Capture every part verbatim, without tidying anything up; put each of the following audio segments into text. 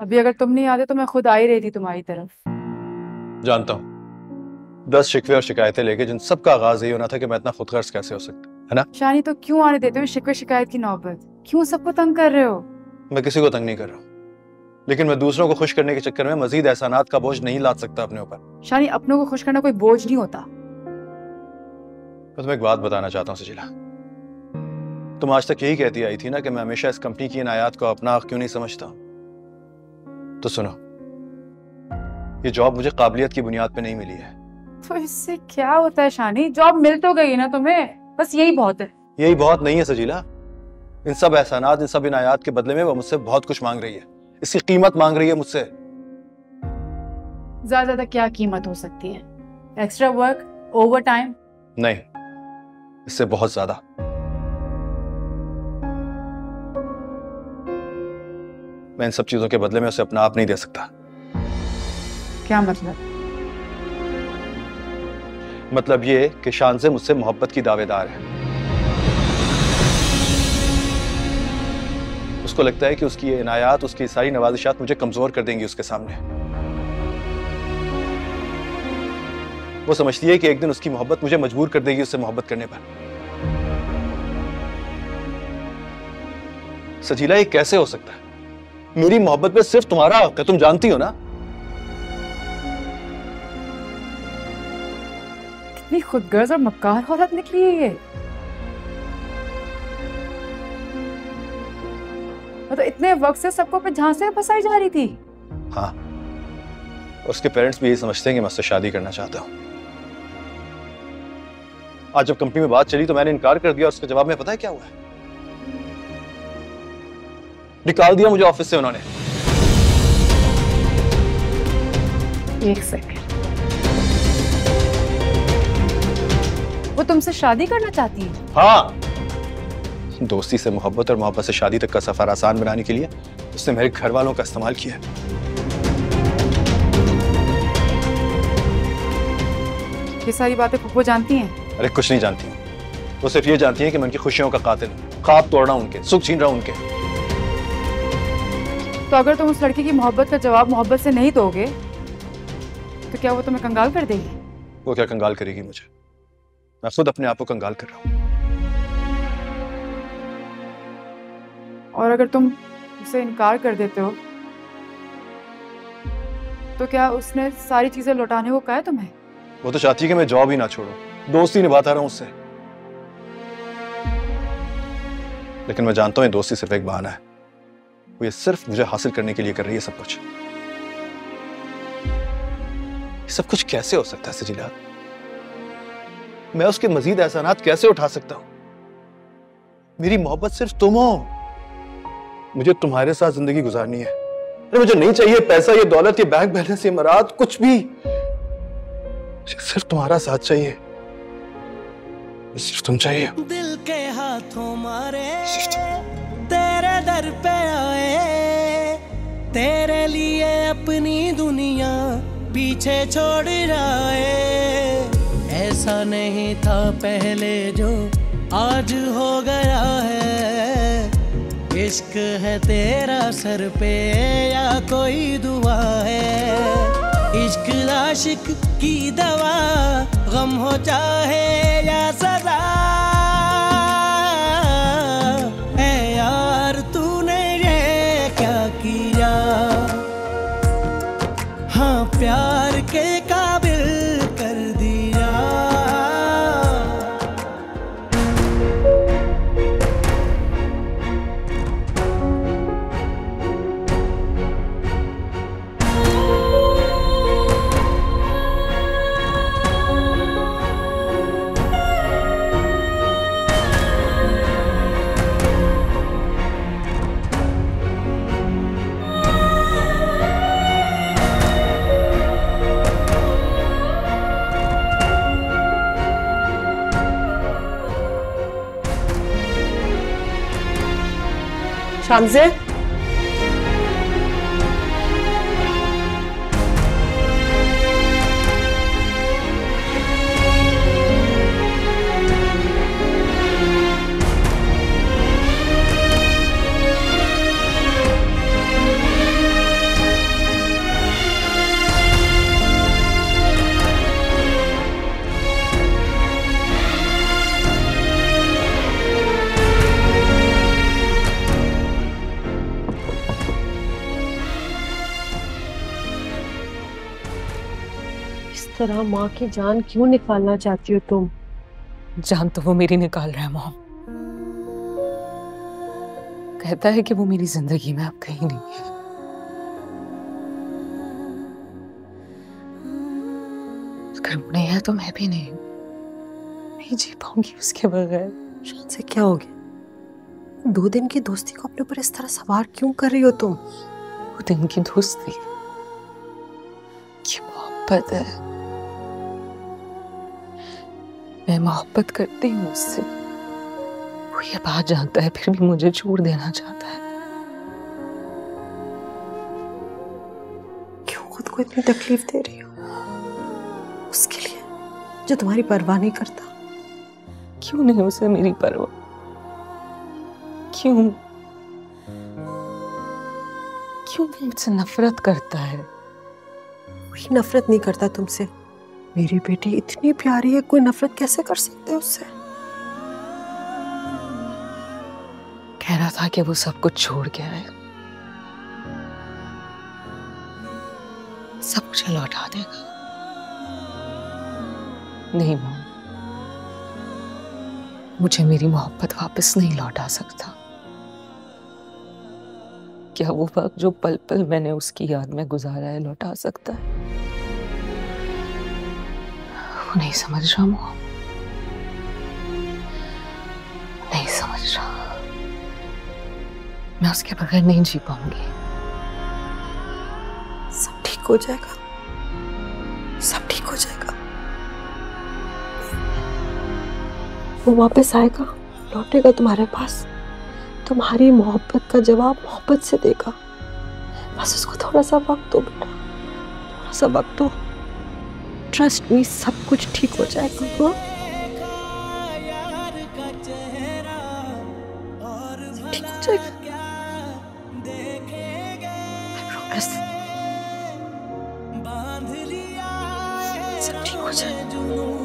अभी अगर तुम नहीं आते तो मैं खुद आ ही रही थी तुम्हारी तरफ। जानता हूँ दस शिकवे और शिकायतें लेके जिन सब का आगाज यही होना था कि मैं इतना खुदगर्ज कैसे हो सकता है ना। शानी तो क्यों आने देते हो शिकवे शिकायत की नौबत? क्यों सबको तंग कर रहे हो? मैं किसी को तंग नहीं कर रहा हूँ, लेकिन मैं दूसरों को खुश करने के चक्कर में मजीद एहसानात का बोझ नहीं लाद सकता अपने ऊपर। शानी अपनों को खुश करना कोई बोझ नहीं होता। मैं तुम्हें एक बात बताना चाहता हूँ सजीला, तुम आज तक यही कहती आई थी ना कि मैं हमेशा इस कंपनी की इन आयात को अपना हक क्यों नहीं समझता। तो सुनो, ये जॉब मुझे काबिलियत की बुनियाद पे नहीं मिली है। तो इससे क्या होता है शानी? जॉब मिल तो गई ना तुम्हें, बस यही बहुत है। यही बहुत नहीं है सजीला, इन सब एहसानात, इन सब इनायात के बदले में वो मुझसे बहुत कुछ मांग रही है, इसकी कीमत मांग रही है मुझसे। ज्यादा ज्यादा क्या कीमत हो सकती है? Extra work, overtime? नहीं, इससे बहुत ज्यादा। मैं इन सब चीजों के बदले में उसे अपना आप नहीं दे सकता। क्या मतलब? मतलब ये कि शान से मुझसे मोहब्बत की दावेदार है। उसको लगता है कि उसकी ये इनायात, उसकी सारी नवाजिशात मुझे कमजोर कर देंगी उसके सामने। वो समझती है कि एक दिन उसकी मोहब्बत मुझे मजबूर कर देगी उससे मोहब्बत करने पर। सजीला, ये कैसे हो सकता है? मेरी मोहब्बत में सिर्फ तुम्हारा हक है, तुम जानती हो ना। कितनी खुदगर्ज और मक्कार औरत निकली है ये। तो इतने वक्त से सबको पे झांसे में फंसाई जा रही थी। हाँ, उसके पेरेंट्स भी यही समझते हैं कि मैं उससे शादी करना चाहता हूं। आज जब कंपनी में बात चली तो मैंने इनकार कर दिया, उसके जवाब में पता है क्या हुआ है? निकाल दिया मुझे ऑफिस से उन्होंने। एक सेकंड, वो तुमसे शादी करना चाहती है? हाँ, दोस्ती से मोहब्बत और मोहब्बत से शादी तक का सफर आसान बनाने के लिए उसने मेरे घर वालों का इस्तेमाल किया। ये सारी बातें फूफो जानती हैं? अरे कुछ नहीं जानती हूँ, वो सिर्फ ये जानती है कि मैं उनकी खुशियों का कातिल हूँ, ख्वाब तोड़ रहा हूं उनके, सुख छीन रहा हूं उनके। तो अगर तुम उस लड़की की मोहब्बत का जवाब मोहब्बत से नहीं दोगे तो क्या वो तुम्हें कंगाल कर देगी? वो क्या कंगाल करेगी मुझे? मैं खुद अपने आप को कंगाल कर रहा हूं। और अगर तुम उसे इनकार कर देते हो तो क्या उसने सारी चीजें लौटाने को कहा है तुम्हें? वो तो चाहती है कि मैं जॉब ही ना छोड़ूं, दोस्ती निभाता रहूं उससे। लेकिन मैं जानता हूं ये दोस्ती सिर्फ एक बहाना है। वो ये सिर्फ मुझे हासिल करने के लिए कर रही है सब कुछ। ये सब कुछ कैसे हो सकता है सजीला? मैं उसके मजीद एहसानात कैसे उठा सकता हूं? मेरी मोहब्बत सिर्फ तुम हो। मुझे तुम्हारे साथ जिंदगी गुजारनी है। अरे मुझे नहीं चाहिए पैसा, ये दौलत, ये बैंक बैलेंस, ये मराद, कुछ भी। मुझे सिर्फ तुम्हारा साथ चाहिए, सिर्फ तुम चाहिए। दिल के हाथों मारे तेरे दर पे आए, तेरे लिए अपनी दुनिया पीछे छोड़ जाए। ऐसा नहीं था पहले जो आज हो गया है। इश्क है तेरा सर पे या कोई दुआ है। इश्क आशिक की दवा, गम हो चाहे या सजा। ऐ यार तूने ये क्या किया? हाँ, प्यार के काबिल कर दिया। शामज़े, तरह माँ की जान क्यों निकालना चाहती हो तुम? जान तो वो मेरी निकाल रहा है मॉम। कहता है कि वो मेरी जिंदगी में अब कहीं नहीं है। अगर वो नहीं है तो मैं भी नहीं नहीं जी पाऊंगी उसके बगैर। शान से क्या हो गया? दो दिन की दोस्ती को अपने ऊपर इस तरह सवार क्यों कर रही हो तुम? वो दिन की दोस्ती, ये मोहब्बत है। मैं मोहब्बत करती हूँ उससे। वो ये बात जानता है फिर भी मुझे छोड़ देना चाहता है। क्यों खुद को इतनी तकलीफ दे रही हो उसके लिए जो तुम्हारी परवाह नहीं करता? क्यों नहीं उसे मेरी परवाह? क्यों क्यों वो मुझसे नफरत करता है? कोई नफरत नहीं करता तुमसे। मेरी बेटी इतनी प्यारी है, कोई नफरत कैसे कर सकते हैं उससे? कह रहा था कि वो सब कुछ छोड़ के आए, सब कुछ लौटा देगा। नहीं मॉम, मुझे मेरी मोहब्बत वापस नहीं लौटा सकता। क्या वो वक्त जो पल पल मैंने उसकी याद में गुजारा है लौटा सकता है? वो नहीं समझ रहा मॉम, नहीं समझ रहा। मैं उसके बगैर नहीं जी पाऊंगी। सब ठीक हो जाएगा, सब ठीक हो जाएगा। वो वापस आएगा, लौटेगा तुम्हारे पास, तुम्हारी मोहब्बत का जवाब मोहब्बत से देगा। बस उसको थोड़ा सा वक्त दो बेटा, थोड़ा सा वक्त दो। ट्रस्ट मी, सब कुछ ठीक हो जाएगा। हाँ? ठीक हो जाएगा। सब ठीक हो जाएगा।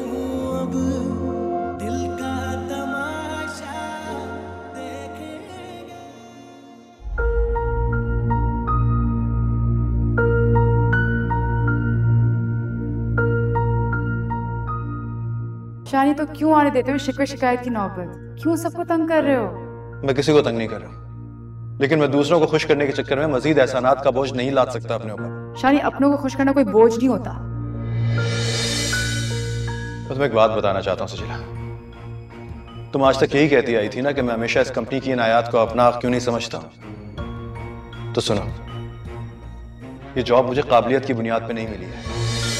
शानी, तो क्यों आने देते हो शिकवे शिकायत की नौबत? क्यों सबको तंग कर रहे हो? मैं किसी को तंग नहीं कर रहा, लेकिन मैं दूसरों को खुश करने के चक्कर में मजीद एहसानात का बोझ नहीं लाद सकता अपने ऊपर। शानी, अपनों को खुश करना कोई बोझ नहीं होता। बस मैं एक बात बताना चाहता हूँ सजीला, तुम आज तक यही कहती आई थी ना कि मैं हमेशा इस कंपनी की इन आयात को अपना हक क्यों नहीं समझता। तो सुनो, ये जॉब मुझे काबिलियत की बुनियाद पे नहीं मिली है।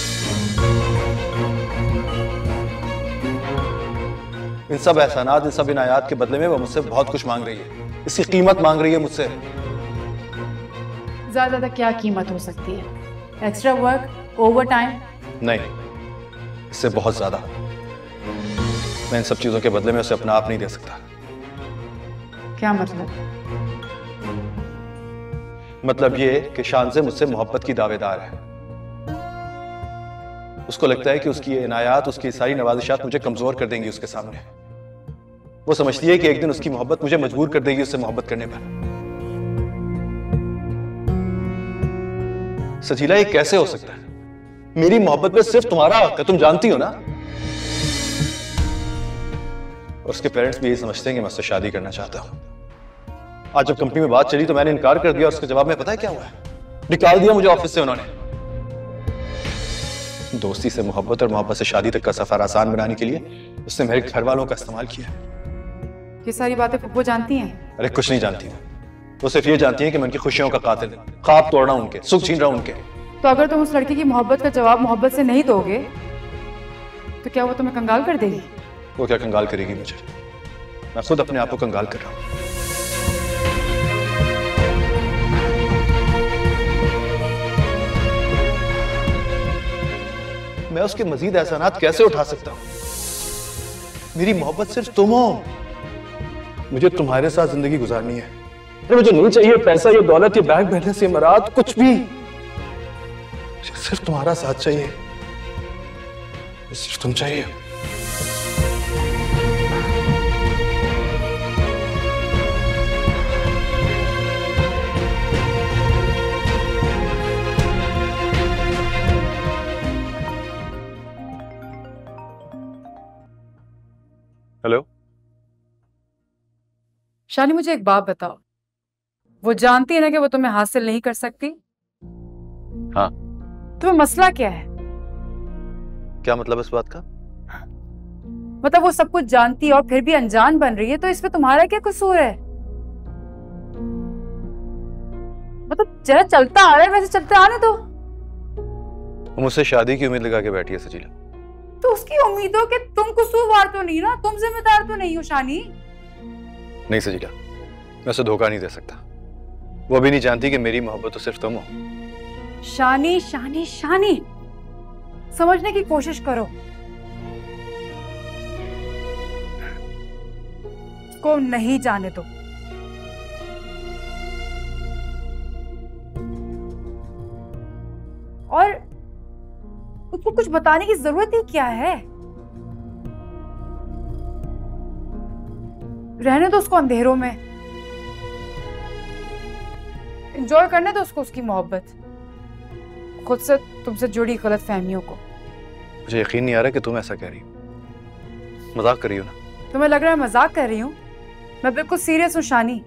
इन सब एहसानात, इन सब इनायात के बदले में वो मुझसे बहुत कुछ मांग रही है, इसकी कीमत मांग रही है मुझसे। ज्यादा ज्यादा क्या कीमत हो सकती है? Extra work, overtime? नहीं, इससे बहुत ज्यादा। मैं इन सब चीजों के बदले में उसे अपना आप नहीं दे सकता। क्या मतलब? मतलब ये कि शान से मुझसे मोहब्बत की दावेदार है। उसको लगता है कि उसकी ये इनायात, उसकी सारी नवाजिशात मुझे कमजोर कर देंगी उसके सामने। वो समझती है कि एक दिन उसकी मोहब्बत मुझे मजबूर कर देगी उससे मोहब्बत करने पर। सजीला, ये कैसे हो सकता है? मेरी मोहब्बत में सिर्फ तुम्हारा हक है, तुम जानती हो ना। और उसके पेरेंट्स भी यही समझते हैं कि मैं उससे शादी करना चाहता हूं। आज जब कंपनी में बात चली तो मैंने इनकार कर दिया, उसके जवाब में पता है क्या हुआ है? निकाल दिया मुझे ऑफिस से उन्होंने। दोस्ती से मोहब्बत और मोहब्बत से शादी तक का सफर आसान बनाने के लिए उसने मेरे घर वालों का इस्तेमाल किया। ये सारी बातें पप्पू जानती हैं? अरे कुछ नहीं जानती, वो सिर्फ ये जानती है कि मैं उनकी खुशियों का कातिल, ख्वाब तोड़ रहा हूं उनके, सुख छीन रहा हूं उनके। तो अगर तुम उस लड़की की मोहब्बत का जवाब मोहब्बत से नहीं दोगे तो क्या वो तुम्हें कंगाल कर देगी? वो क्या कंगाल करेगी मुझे? मैं खुद अपने आप को कंगाल कर रहा हूं। मैं उसके मजीद एहसानात कैसे उठा सकता हूं? मेरी मोहब्बत सिर्फ तुम हो। मुझे तुम्हारे साथ जिंदगी गुजारनी है। अरे मुझे नहीं चाहिए पैसा, ये दौलत, ये बैंक बैलेंस, ये मराद, कुछ भी। मुझे सिर्फ तुम्हारा साथ चाहिए, सिर्फ तुम चाहिए। शानी मुझे एक बात बताओ, वो जानती है ना कि वो तुम्हें हासिल नहीं कर सकती? हाँ। तुम्हें मसला क्या है? क्या मतलब इस बात का? मतलब वो सब कुछ जानती है और फिर भी अनजान बन रही है, तो इसमें तुम्हारा क्या कसूर है? मतलब जरा चलता आ रहा है वैसे चलते आने दो। वो मुझसे शादी की उम्मीद लगा के बैठी है सजीला। तो उसकी उम्मीद हो कि तुम कसूरवार तो नहीं ना, तुम जिम्मेदार तो नहीं हो शानी। नहीं सजीला, मैं उसे धोखा नहीं दे सकता। वो अभी नहीं जानती कि मेरी मोहब्बत तो सिर्फ तुम हो। शानी शानी शानी, समझने की कोशिश करो। को नहीं जाने दो। और उसको कुछ बताने की जरूरत ही क्या है? रहने दो उसको अंधेरों में, एंजॉय करने दो उसको उसकी मोहब्बत, खुद से तुमसे जुड़ी गलत फहमियों को। मुझे यकीन नहीं आ रहा कि तुम ऐसा कह रही हो। मजाक कर रही हो ना? तुम्हें लग रहा है मजाक कर रही हूँ? मैं बिल्कुल सीरियस हूँ शानी।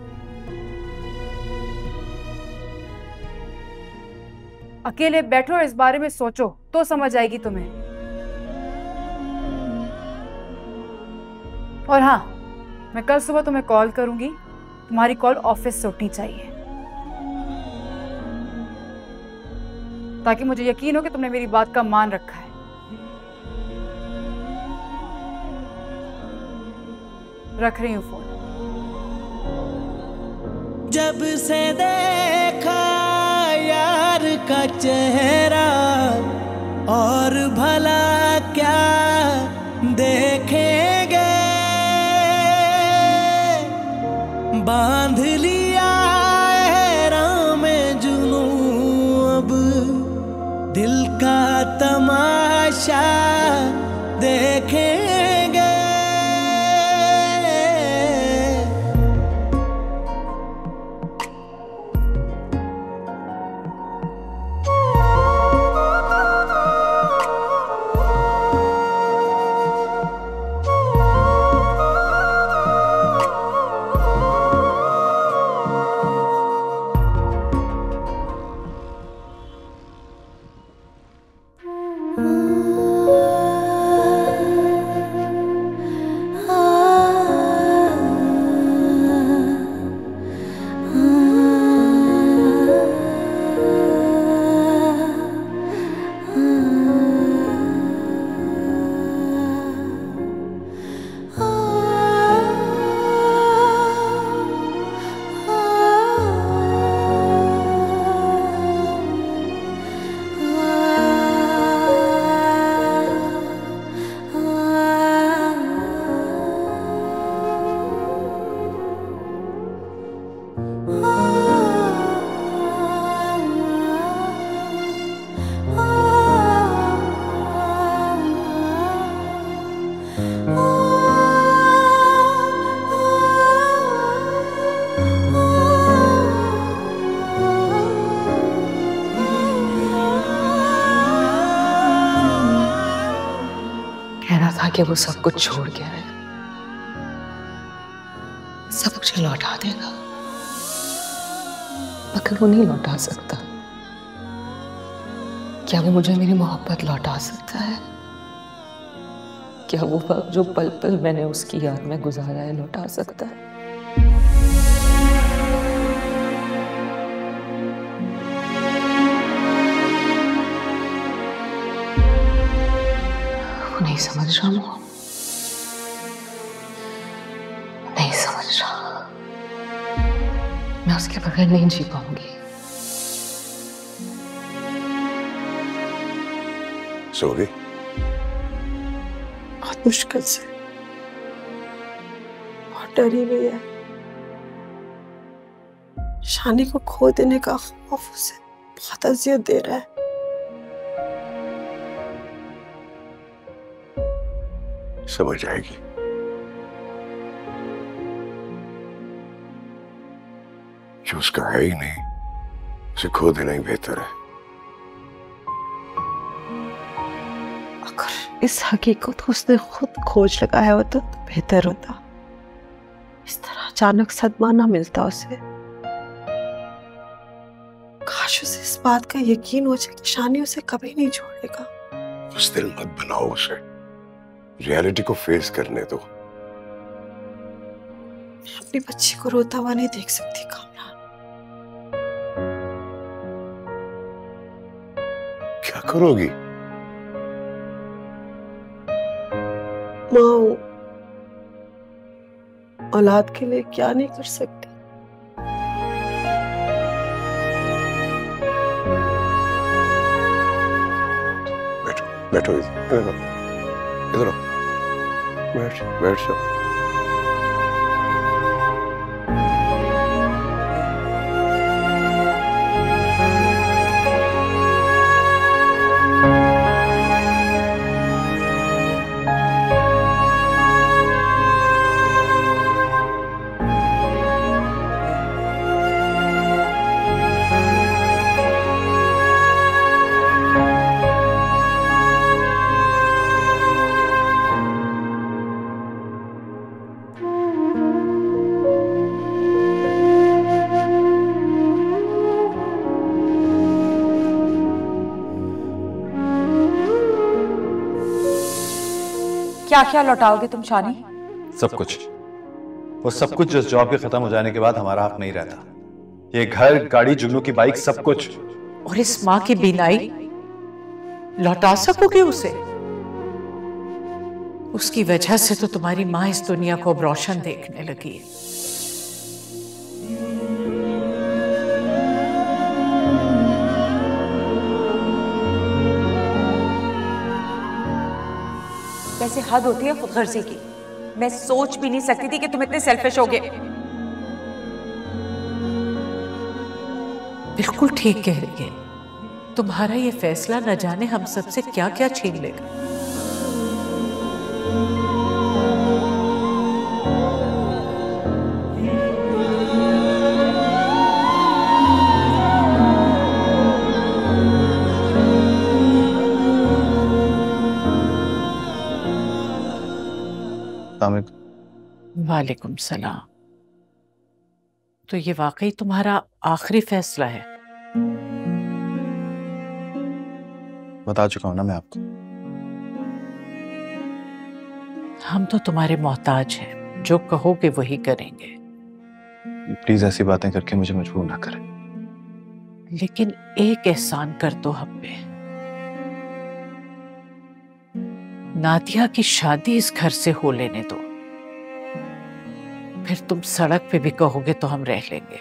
अकेले बैठो और इस बारे में सोचो तो समझ आएगी तुम्हें। और हाँ, मैं कल सुबह तुम्हें कॉल करूंगी। तुम्हारी कॉल ऑफिस से उठनी चाहिए, ताकि मुझे यकीन हो कि तुमने मेरी बात का मान रखा है। रख रही हूँ फोन। जब से देखा यार का चेहरा, और भला क्या देखेंगे, बांध लिया है राह में जुनूं, अब दिल का तमाशा देखेंगे। कि वो सब कुछ छोड़ के आया, सब कुछ लौटा देगा, मगर वो नहीं लौटा सकता। क्या वो मुझे मेरी मोहब्बत लौटा सकता है? क्या वो वक्त जो पल पल मैंने उसकी याद में गुजारा है लौटा सकता है? नहीं समझ रहा, वो नहीं समझ रहा। मैं उसके बगैर नहीं जी पाऊंगी। सो गई? बहुत मुश्किल से, बहुत डरी हुई है। शानी को खो देने का खौफ उसे बहुत अजियत दे रहा है। समझ आएगी। जो उसका है ही नहीं, उसे खो देना ही बेहतर है। अगर इस हकीकत को उसने खुद खोज लगाया होता तो बेहतर होता। इस तरह अचानक सदमा ना मिलता उसे। काश उसे इस बात का यकीन हो जाए कि शानी उसे कभी नहीं छोड़ेगा। दिल मत बनाओ उसे, रियलिटी को फेस करने दो। मैं अपनी बच्ची को रोता हुआ नहीं देख सकती कामरान। क्या करोगी? माँ हूं, औलाद के लिए क्या नहीं कर सकती। बैठो बैठो, इधर आओ, इधर आओ, बैठ बैठ जाओ। क्या क्या लौटाओगे तुम शानी? सब कुछ, वो सब कुछ जो जॉब के खत्म हो जाने के बाद हमारा हक नहीं रहता। ये घर, गाड़ी, जुगनू की बाइक, सब कुछ। और इस माँ की बीनाई लौटा सकोगे उसे? उसकी वजह से तो तुम्हारी माँ इस दुनिया को अब रोशन देखने लगी है। कैसे हद होती है खुदगर्जी की। मैं सोच भी नहीं सकती थी कि तुम इतने सेल्फिश होगे। बिल्कुल ठीक कह रही है। तुम्हारा ये फैसला न जाने हम सबसे क्या क्या छीन लेगा। वालेकुम सलाम। तो ये वाकई तुम्हारा आखिरी फैसला है? बता चुका हूं ना मैं आपको। हम तो तुम्हारे मोहताज हैं, जो कहोगे वही करेंगे। प्लीज ऐसी बातें करके मुझे मजबूर ना करें। लेकिन एक एहसान कर दो हम पे। नादिया की शादी इस घर से हो लेने दो, फिर तुम सड़क पे भी कहोगे तो हम रह लेंगे।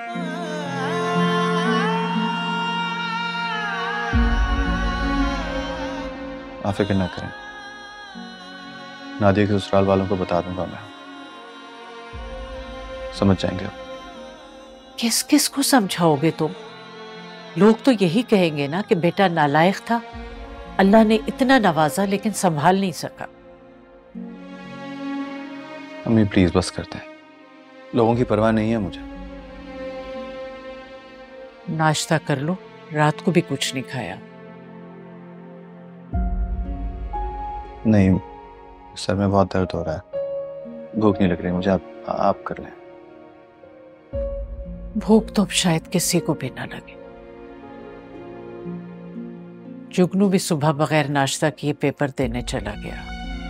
आप फिक्र ना करें, नादिया के ससुराल वालों को बता दूंगा मैं, समझ जाएंगे। किस किस को समझाओगे तुम? लोग तो यही कहेंगे ना कि बेटा नालायक था, अल्लाह ने इतना नवाजा लेकिन संभाल नहीं सका। अम्मी प्लीज बस करते हैं, लोगों की परवाह नहीं है मुझे। नाश्ता कर लो, रात को भी कुछ नहीं खाया। नहीं, सर में बहुत दर्द हो रहा है, भूख नहीं लग रही मुझे। आप आप कर लें। भूख तो अब शायद किसी को भी ना लगे। जुगनू भी सुबह बगैर नाश्ता किए पेपर देने चला गया।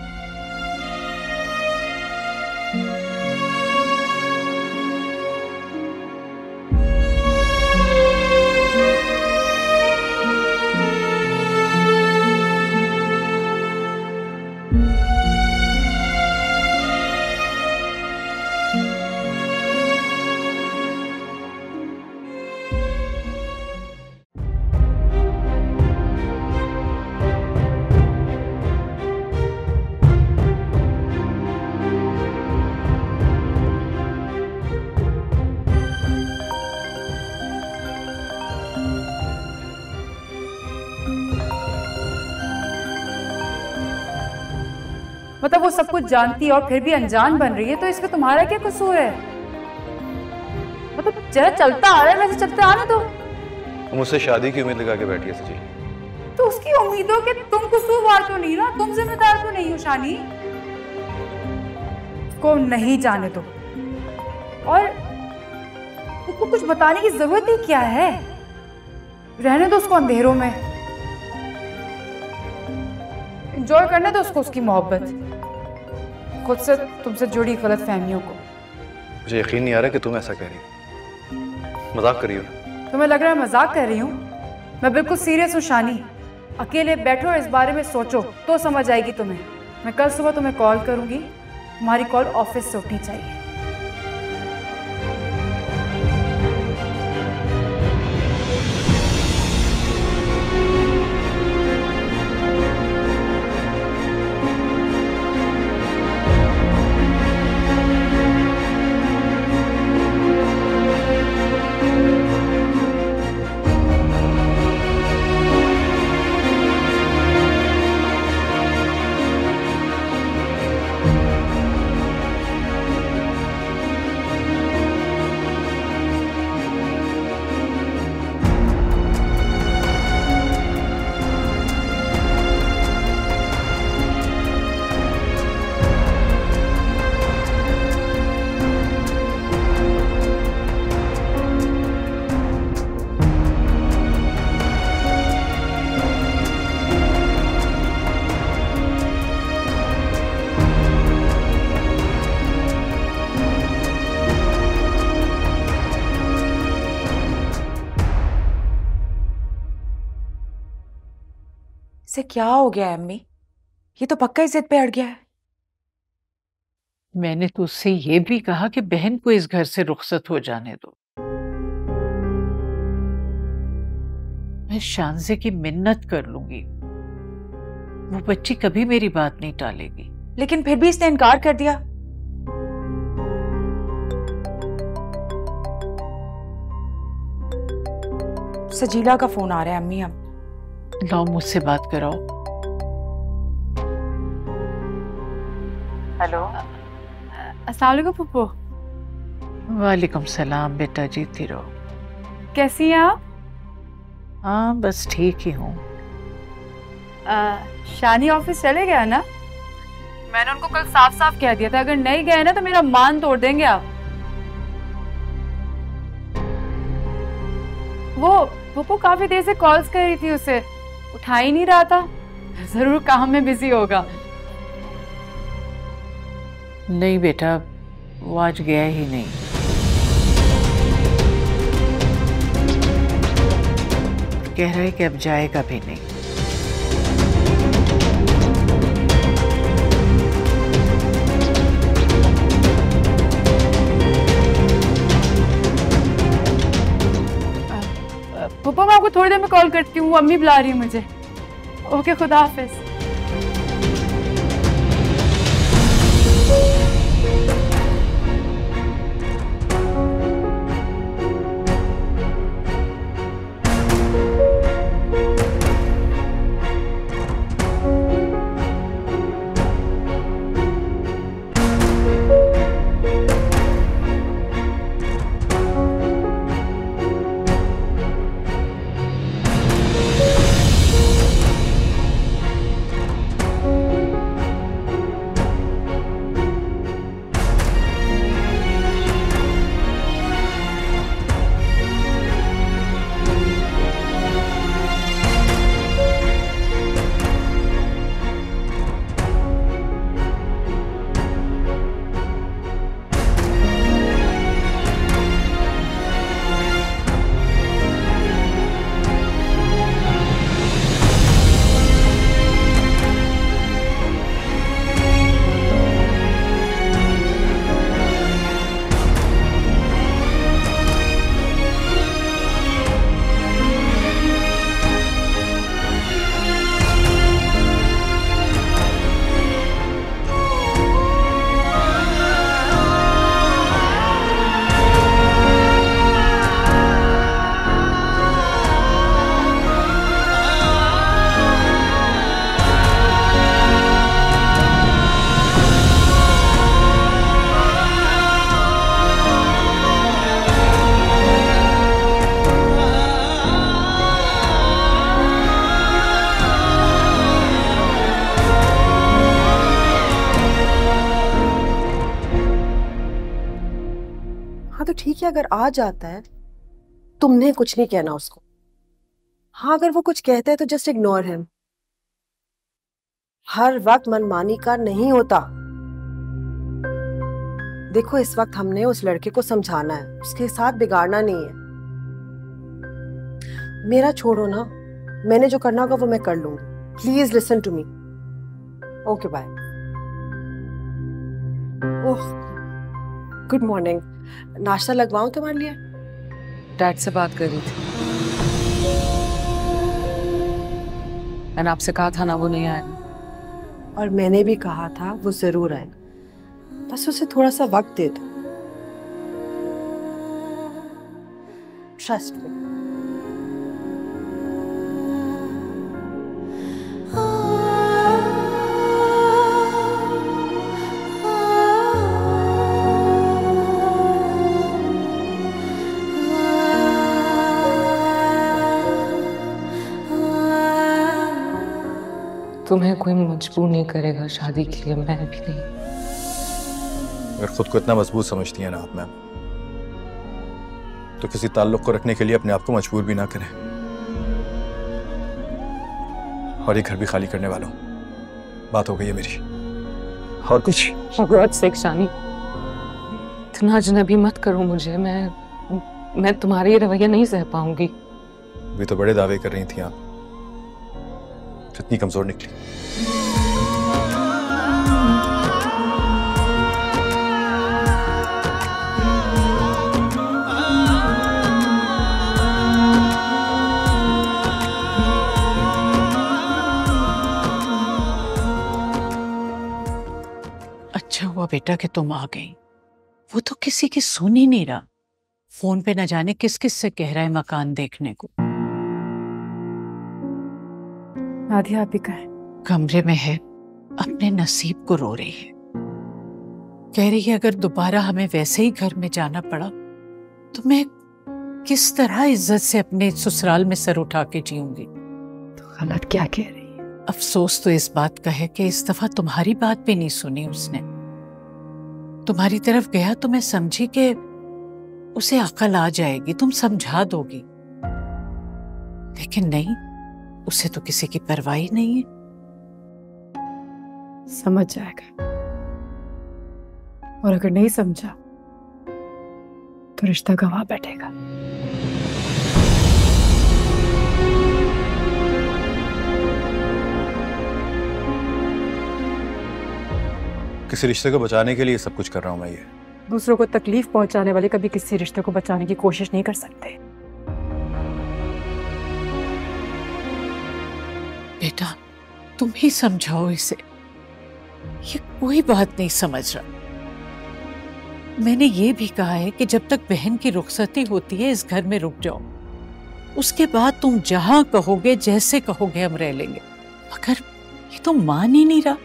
मतलब वो सब कुछ जानती है और फिर भी अनजान बन रही है, तो इसमें तुम्हारा क्या कसूर है? मतलब जरा चलता आ रहा है वैसे चलते आने दो। तुम उससे शादी की उम्मीद लगा के बैठी है सची। तो उसकी उम्मीदों के तुम कसूरवार तो नहीं ना, तुम जिम्मेदार तो नहीं हो शानी। को नहीं जाने दो, और उसको कुछ बताने की जरूरत ही क्या है? रहने दो उसको अंधेरों में, एंजॉय करने दो उसको उसकी मोहब्बत, खुद से तुमसे जुड़ी गलत फहमियों को। मुझे यकीन नहीं आ रहा कि तुम ऐसा कह रही हो। मजाक कर रही हो? तुम्हें लग रहा है मजाक कर रही हूँ? मैं बिल्कुल सीरियस हूँ शानी। अकेले बैठो और इस बारे में सोचो तो समझ आएगी तुम्हें। मैं कल सुबह तुम्हें कॉल करूंगी, तुम्हारी कॉल ऑफिस से उठनी चाहिए। इसे क्या हो गया है अम्मी? ये तो पक्का इस जिद पे अड़ गया है। मैंने तो उससे ये भी कहा कि बहन को इस घर से रुखसत हो जाने दो। मैं शानज़े की मिन्नत कर लूंगी, वो बच्ची कभी मेरी बात नहीं टालेगी। लेकिन फिर भी इसने इनकार कर दिया। सजीला का फोन आ रहा है अम्मी। अब लाओ मुझसे बात कराओ। हेलो, अस्सलाम वालेकुम फूफो। वालेकुम सलाम बेटा, जीती रहो। कैसी हैं आप? हाँ बस ठीक ही हूँ। शानी ऑफिस चले गया ना? मैंने उनको कल साफ साफ कह दिया था अगर नहीं गए ना तो मेरा मान तोड़ देंगे आप। वो फूफो काफी देर से कॉल्स कर रही थी, उसे उठा ही नहीं रहा था। जरूर काम में बिजी होगा। नहीं बेटा, वो आज गया ही नहीं। कह रहा है कि अब जाएगा भी नहीं। पापा मैं आपको थोड़ी देर में कॉल करती हूँ, अम्मी बुला रही है मुझे। ओके, खुदा हाफिज। हाँ तो ठीक है, अगर आ जाता है तुमने कुछ नहीं कहना उसको। हाँ अगर वो कुछ कहता है तो जस्ट इग्नोर हिम। हर वक्त मनमानी का नहीं होता। देखो इस वक्त हमने उस लड़के को समझाना है, उसके साथ बिगाड़ना नहीं है। मेरा छोड़ो ना, मैंने जो करना होगा वो मैं कर लूंगी। Please listen to me. Okay bye. Oh good morning, नाश्ता लगवाऊं तुम्हारे लिए? डैड से बात कर रही थी, मैंने आपसे कहा था ना वो नहीं आएगा। और मैंने भी कहा था वो जरूर आएगा, बस उसे थोड़ा सा वक्त दे दो। Trust me. तुम्हें कोई मजबूर नहीं करेगा शादी के लिए, मैं भी नहीं। अगर खुद को इतना मजबूत समझती है ना आप मैम, तो किसी ताल्लुक को रखने के लिए अपने आप को मजबूर भी ना करें। और ये घर भी खाली करने वाला हूं, बात हो गई है मेरी। और कुछ से शानी, इतना अजनबी मत करो मुझे, मैं मैं तुम्हारे ये रवैया नहीं सह पाऊंगी। भी तो बड़े दावे कर रही थी आप, कितनी कमजोर निकली। अच्छा हुआ बेटा कि तुम आ गई, वो तो किसी की सुन ही नहीं रहा। फोन पे न जाने किस किस से कह रहा है मकान देखने को। नादिया आप ही कहें। कमरे में है, अपने नसीब को रो रही है। कह रही है अगर दोबारा हमें वैसे ही घर में जाना पड़ा तो मैं किस तरह इज्जत से अपने ससुराल में सर उठा के जीऊंगी। तो गलत क्या कह रही है? अफसोस तो इस बात का है कि इस दफा तुम्हारी बात भी नहीं सुनी उसने। तुम्हारी तरफ गया तो मैं समझी कि उसे अकल आ जाएगी, तुम समझा दोगी, लेकिन नहीं, उसे तो किसी की परवाह ही नहीं है। समझ जाएगा, और अगर नहीं समझा तो रिश्ता गंवा बैठेगा। किसी रिश्ते को बचाने के लिए सब कुछ कर रहा हूं मैं। ये दूसरों को तकलीफ पहुंचाने वाले कभी किसी रिश्ते को बचाने की कोशिश नहीं कर सकते। बेटा तुम ही समझाओ इसे, ये कोई बात नहीं समझ रहा। मैंने ये भी कहा है कि जब तक बहन की रुखसती होती है इस घर में रुक जाओ, उसके बाद तुम जहां कहोगे जैसे कहोगे हम रह लेंगे। मगर ये तो मान ही नहीं रहा।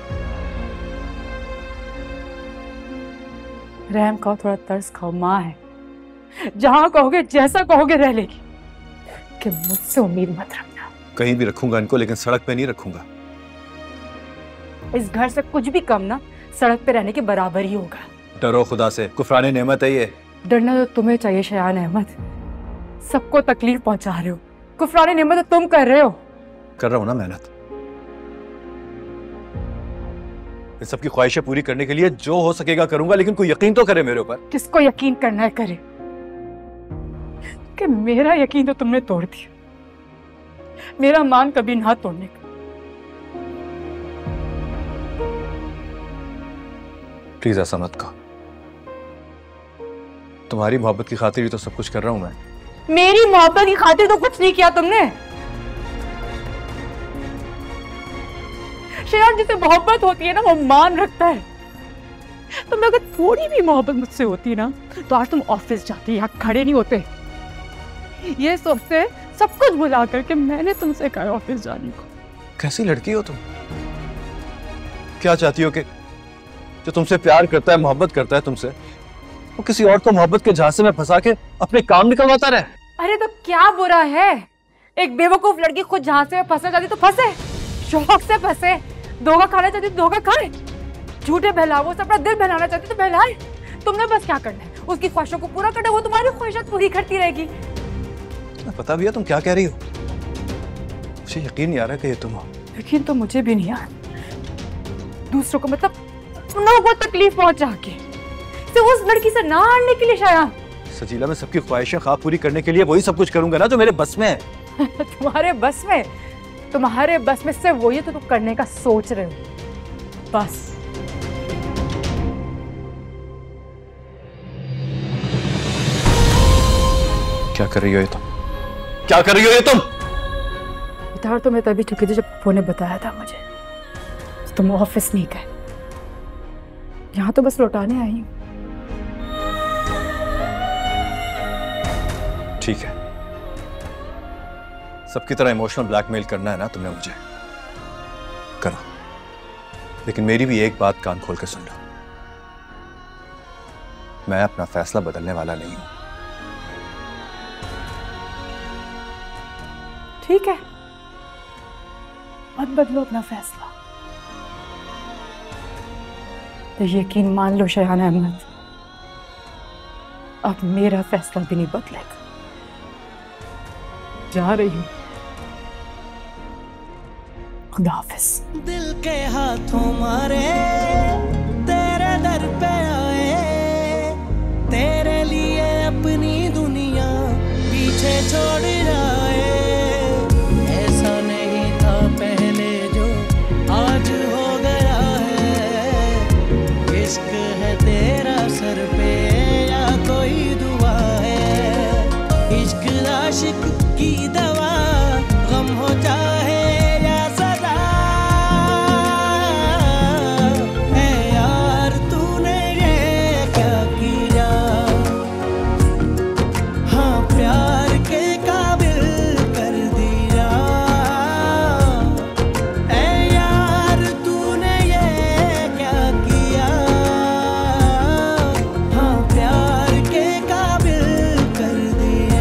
रहम खाओ, थोड़ा तरस खाओ, माँ है, जहां कहोगे जैसा कहोगे रह लेगी। कि मुझसे उम्मीद मत रखना। कहीं भी रखूंगा इनको, लेकिन सड़क पे नहीं रखूंगा। इस घर से कुछ भी कम ना सड़क पे रहने के बराबर ही होगा। डरो खुदा से, कुफराने नेमत है ये। डरना तो तुम्हें चाहिए शयान अहमद, सबको तकलीफ पहुंचा रहे हो। कुफराने नेमत तो तुम कर रहे हो। कर रहा हूं ना मेहनत, इन सबकी ख्वाहिशें पूरी करने के लिए जो हो सकेगा करूंगा, लेकिन कोई यकीन तो करे मेरे ऊपर। किसको यकीन करना है करे, कि मेरा यकीन तो तुमने तोड़ दिया, मेरा मान कभी ना तोड़ने का। प्लीज ऐसा मत कहो, तुम्हारी मोहब्बत की खातिर ही तो सब कुछ कर रहा हूं मैं। मेरी मोहब्बत की खातिर तो कुछ नहीं किया तुमने। शेयान जिसे मोहब्बत होती है ना वो मान रखता है। तुम्हें अगर थोड़ी भी मोहब्बत मुझसे होती ना तो आज तुम ऑफिस जाते, यहाँ खड़े नहीं होते। ये सोचते सब कुछ भुला कर कि मैंने तुमसे कहा ऑफिस जाने को। कैसी लड़की हो तुम? क्या चाहती हो कि जो तुमसे प्यार करता है, मोहब्बत करता है तुमसे, वो किसी और को मोहब्बत के झांसे में फंसा के अपने काम निकलवाता रहे? अरे तो क्या बुरा है, एक बेवकूफ लड़की खुद झांसे में फंसना चाहती तो फंसे, शौक से फंसे। धोखा खाना चाहती तो धोखा खाए, झूठे बहलावों से अपना दिल बहलाना चाहती तो बहलाए। तुमने बस क्या करना है, उसकी ख्वाहिशों को पूरा करना, वो तुम्हारी ख्वाहिशात पूरी करती रहेगी। तुम्हें पता भी है तुम क्या कह रही हो? मुझे यकीन नहीं आ रहा कि ये तुम हो। यकीन तो मुझे भी नहीं आ रहा। दूसरों को मतलब तुम लोगों को तकलीफ पहुंचा के सिर्फ उस लड़की से ना लड़ने के लिए शायद। सजीला, मैं सबकी ख्वाहिशें ख्वाब पूरी करने के लिए वही सब कुछ करूंगा ना जो मेरे बस में है। तुम्हारे बस में? तुम्हारे बस में सिर्फ वही तो तुम करने का सोच रहे हो, बस। क्या कर रही हो ये तुम? क्या कर रही हो ये तुम? इतार तो मैं तभी चुकी थी जब पप्पू ने बताया था मुझे तुम ऑफिस नहीं गए। यहाँ तो बस लौटाने आई हूँ। ठीक है, सबकी तरह इमोशनल ब्लैकमेल करना है ना तुमने मुझे, करो। लेकिन मेरी भी एक बात कान खोल के सुन लो, मैं अपना फैसला बदलने वाला नहीं हूं। ठीक है, मत बदलो अपना फैसला। तो यकीन मान लो शयान अहमद, अब मेरा फैसला भी नहीं बदलेगा। जा रही हूँ, खुदा हाफिज। दिल के हाथों मारे तेरे दर पे आए, तेरे लिए अपनी दुनिया पीछे छोड़ जाए। ऐसा नहीं था पहले जो आज हो गया है। इश्क है तेरा सर पे या कोई दुआ है। इश्क आशिक की दवा, गम हो चाहे या सदा। है यार तूने ये क्या किया, हाँ प्यार के काबिल कर दिया। है यार तूने ये क्या किया, हाँ प्यार के काबिल कर दिया।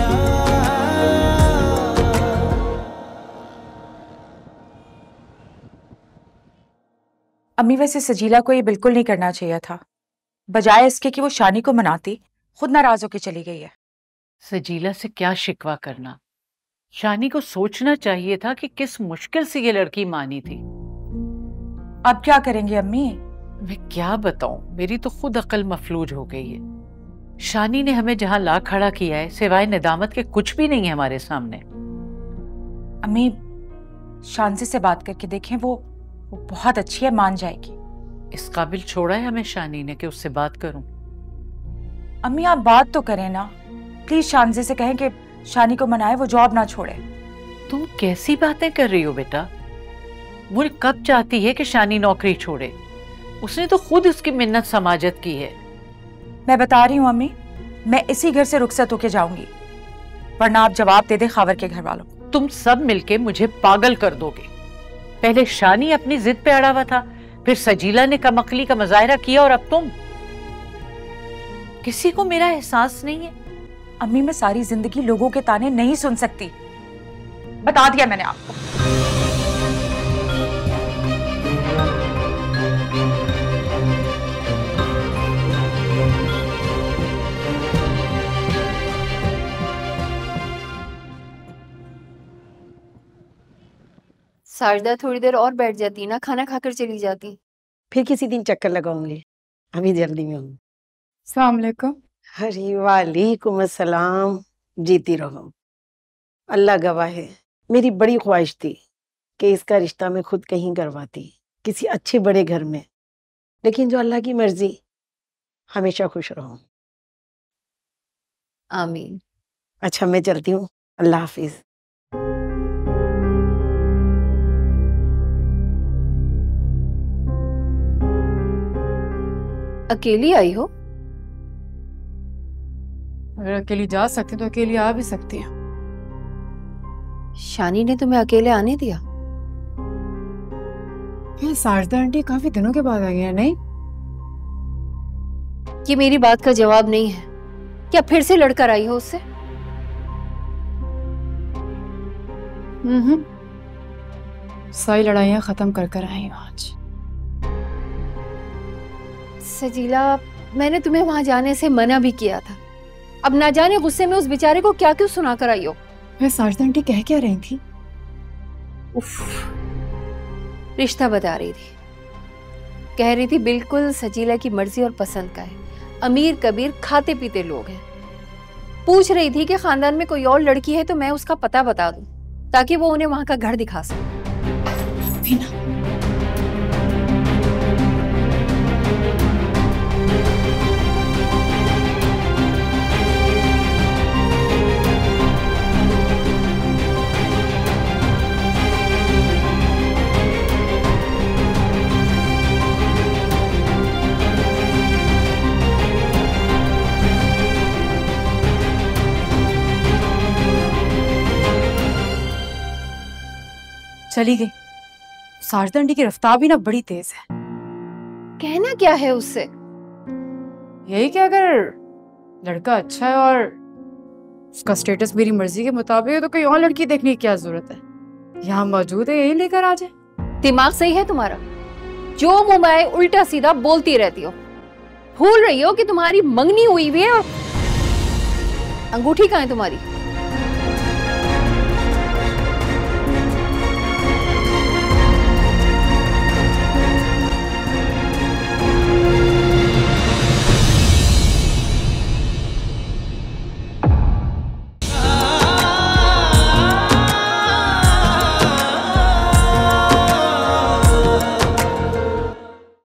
अम्मी, वैसे सजीला को ये बिल्कुल नहीं करना चाहिए था। बजाय इसके कि वो शानी को मनाती, खुद नाराज होकर चली गई है। सजीला से क्या शिकवा करना, शानी को सोचना चाहिए था कि किस मुश्किल से ये लड़की मानी थी। अब क्या करेंगे अम्मी? मैं क्या बताऊं, मेरी तो खुद अकल मफलूज हो गई है। शानी ने हमें जहां ला खड़ा किया है, सिवाय निदामत के कुछ भी नहीं है हमारे सामने। अम्मी, शांति से बात करके देखें, वो वो बहुत अच्छी है, मान जाएगी। इस काबिल छोड़ा है हमें शानी ने कि उससे बात करूं। अम्मी आप बात तो करें ना, प्लीज शांति से कहें कि शानी को मनाए, वो जॉब ना छोड़े। तुम कैसी बातें कर रही हो बेटा? वो कब चाहती है कि शानी नौकरी छोड़े? उसने तो खुद उसकी मिन्नत समाजत की है। मैं बता रही हूँ अम्मी, मैं इसी घर से रुखसत होके जाऊंगी, वरना आप जवाब दे दे खावर के घर वालों को। तुम सब मिलके मुझे पागल कर दोगे। पहले शानी अपनी जिद पे अड़ा हुआ था, फिर सजीला ने कमकली का मुजाहरा किया, और अब तुम। किसी को मेरा एहसास नहीं है। अम्मी, मैं सारी जिंदगी लोगों के ताने नहीं सुन सकती, बता दिया मैंने आपको। साजदा थोड़ी देर और बैठ जाती ना, खाना खाकर चली जाती। फिर किसी दिन चक्कर लगाऊंगी, अभी जल्दी में हूँ। अस्सलाम वालेकुम। अरे वालेकुम अस्सलाम। जीती रहो। अल्लाह गवाह है, मेरी बड़ी ख्वाहिश थी कि इसका रिश्ता मैं खुद कहीं करवाती, किसी अच्छे बड़े घर में, लेकिन जो अल्लाह की मर्जी। हमेशा खुश रहो। आमीन। अच्छा मैं चलती हूँ, अल्लाह हाफिज। अकेली आई हो? अगर अकेली जा सकती तो अकेली आ भी सकती है। शानी ने तुम्हें अकेले आने दिया? क्या साजदा आंटी काफी दिनों के बाद आई है? नहीं, ये मेरी बात का जवाब नहीं है। क्या फिर से लड़कर आई हो उससे? हम्म, सारी लड़ाइयां खत्म कर कर आई हूँ आज। सजीला, मैंने तुम्हें वहां जाने से मना भी किया था। अब ना जाने गुस्से में उस बेचारे को क्या क्यों सुना कर आई हो। मैं साजिद आंटी कह क्या रही थी? उफ, रिश्ता बता रही थी। कह रही थी बिल्कुल सजीला की मर्जी और पसंद का है। अमीर कबीर खाते पीते लोग हैं। पूछ रही थी कि खानदान में कोई और लड़की है तो मैं उसका पता बता दूं ताकि वो उन्हें वहां का घर दिखा सके। चली गई। साजिद आंटी की रफ्तार भी ना बड़ी तेज है। कहना क्या है उससे? यही कि अगर लड़का अच्छा है और उसका स्टेटस मेरी मर्जी के मुताबिक है तो कोई और लड़की देखने की क्या जरूरत है, यहाँ मौजूद है, यही लेकर आ जाए। दिमाग सही है तुम्हारा? जो मुंह में आए उल्टा सीधा बोलती रहती हो। भूल रही हो कि तुम्हारी मंगनी हुई हुई है और अंगूठी कहाँ है तुम्हारी?